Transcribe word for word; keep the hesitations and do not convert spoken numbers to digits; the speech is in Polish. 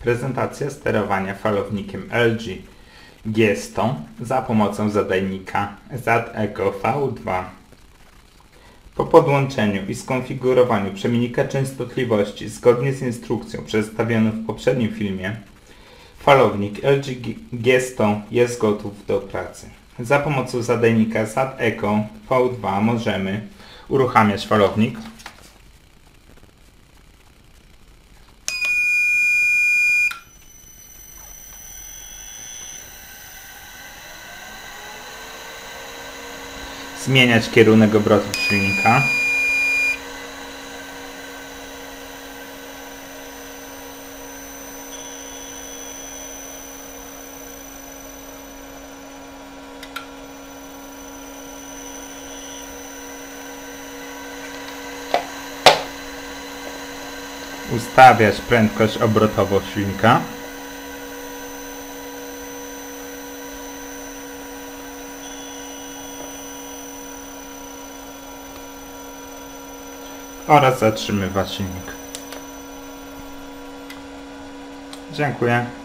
Prezentacja sterowania falownikiem L G G sto za pomocą zadajnika Z E C O V dwa. Po podłączeniu i skonfigurowaniu przemiennika częstotliwości zgodnie z instrukcją przedstawioną w poprzednim filmie, falownik L G G sto jest gotów do pracy. Za pomocą zadajnika Z E C O V dwa możemy uruchamiać falownik, zmieniać kierunek obrotów silnika, ustawiać prędkość obrotową silnika, oraz zatrzymywać silnik. Dziękuję.